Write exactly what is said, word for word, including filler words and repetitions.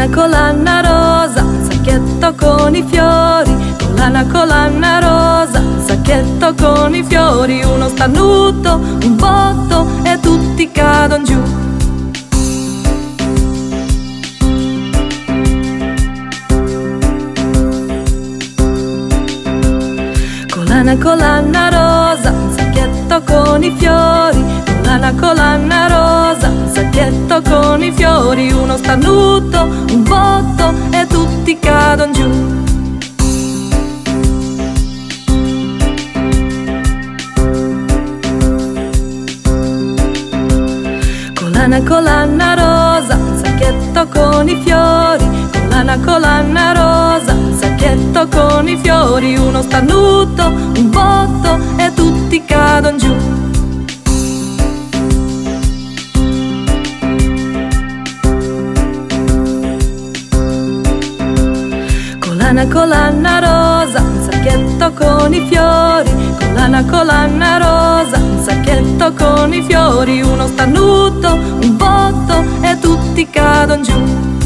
Collana, collana rosa, un sacchetto con i fiori. Collana, collana rosa, un sacchetto con i fiori. Uno starnuto, un botto e tutti cadono giù. Collana, collana rosa, un sacchetto con i fiori. Collana, collana rosa, un sacchetto con i fiori. Uno starnuto, un botto e tutti cadono giù. Collana, collana rosa, un sacchetto con i fiori. Collana, collana rosa, un sacchetto con i fiori. Uno starnuto, un botto e tutti cadono giù. Collana, collana rosa, un sacchetto con i fiori. Collana, collana rosa, un sacchetto con i fiori. Uno starnuto, un botto e tutti cadono giù.